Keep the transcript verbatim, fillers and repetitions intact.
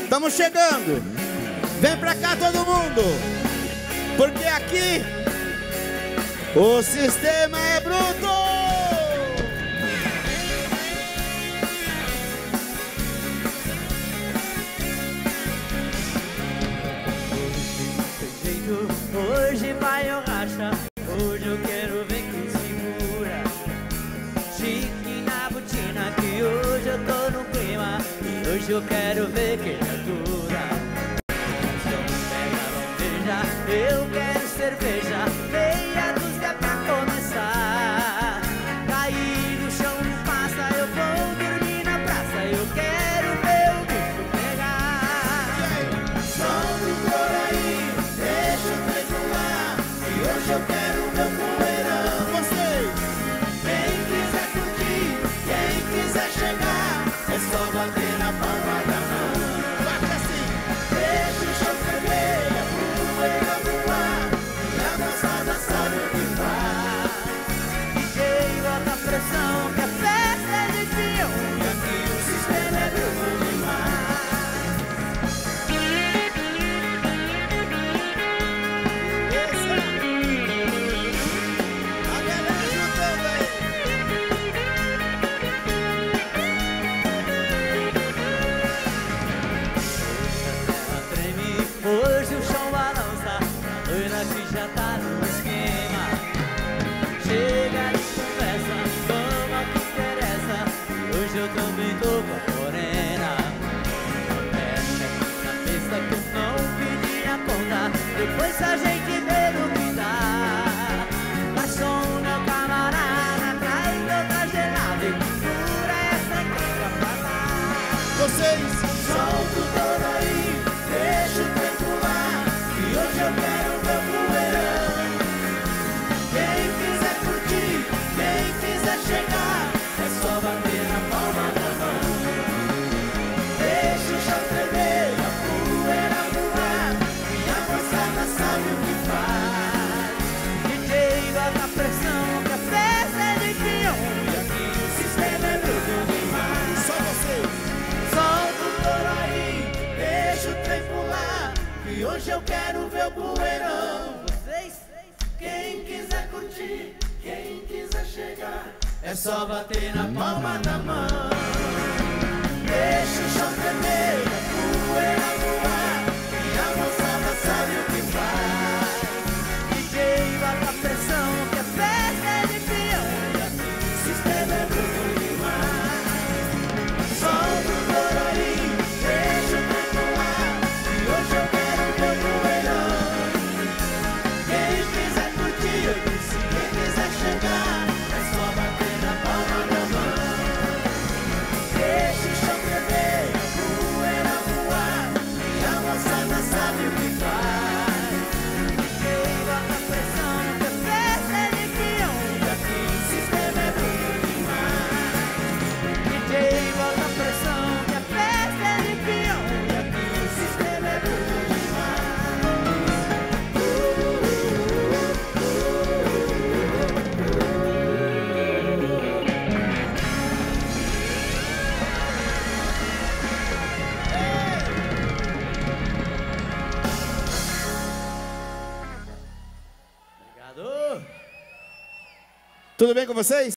Estamos chegando. Vem pra cá todo mundo. Porque aqui o sistema é bruto. Hoje vai eu racha, hoje eu quero ver quem segura. Chique na botina que hoje eu tô no clima. E hoje eu quero ver quem atura. Vamos pegar bandeja, eu quero cerveja, meia dúzia pra começar. Cair no chão não passa, eu vou dormir na praça. Eu quero ver o bicho pegar. Solta o couro aí, deixa o trem pular, e hoje eu quero meu poeirão. Vocês, Quem quiser curtir, quem quiser chegar, é só bater na palma da mão. bate assim. Deixa o chão ferver, a poeira voar, e a moçada sabe o que faz. D J bota a pressão que a festa é de peão. E aqui o sistema é bruto demais. A galera juntando aí. Ela treme, hoje o chão balança. A loira que já tá no esquema. Chega de conversa, vamos ao que interessa. Hoje eu também tô com a morena. Mexe aqui na mesa que eu não pedi a conta. Depois a gente vê no que dá. Garçom, meu camarada, traz outra gelada e cura essa quebra pra lá. Vocês, Solta o touro aí, deixa o trem pular, e hoje eu quero meu poeirão. Quem quiser curtir, quem quiser chegar, é só bater na palma da mão. Deixa o chão tremer, a poeira voar, e a moçada sabe o que faz. D J bota a pressão que a festa é de peão. E aqui o sistema é bruto demais. só vocês. Solta o touro aí, deixa o trem pular, e hoje eu quero ver o poeirão. Vocês, Quem quiser curtir, quem quiser chegar, é só bater na palma da mão. Deixa o chão tremer, a poeira voar, e a moçada sabe o que faz. D J bota a pressão que a festa é de peão. E aqui o sistema é bruto demais. Solta o touro aí, deixa o trem pular, e hoje eu quero ver o poeirão. Quem quiser curtir, eu disse, quem quiser chegar, é só bater na palma da mão. Deixa o chão tremer, a poeira voar, e a moçada sabe o que faz. D J bota a pressão que a festa é de peão. E aqui o sistema é bruto demais. D J bota a pressão que a festa é de peão. E aqui o sistema é bruto demais. Obrigado. Tudo bem com vocês?